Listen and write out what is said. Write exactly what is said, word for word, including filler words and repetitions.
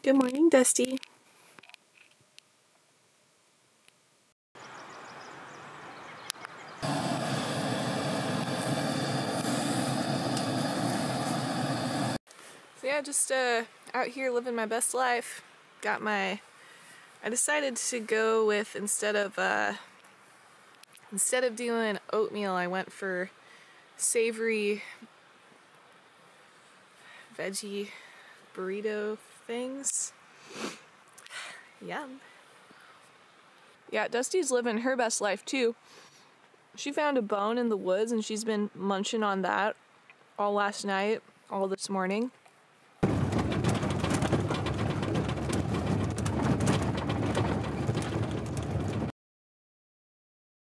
Good morning, Dusty. So yeah, just uh, out here living my best life. Got my, I decided to go with, instead of, uh, instead of doing oatmeal, I went for savory veggie burrito things. Yum. Yeah, Dusty's living her best life too. She found a bone in the woods and she's been munching on that all last night, all this morning.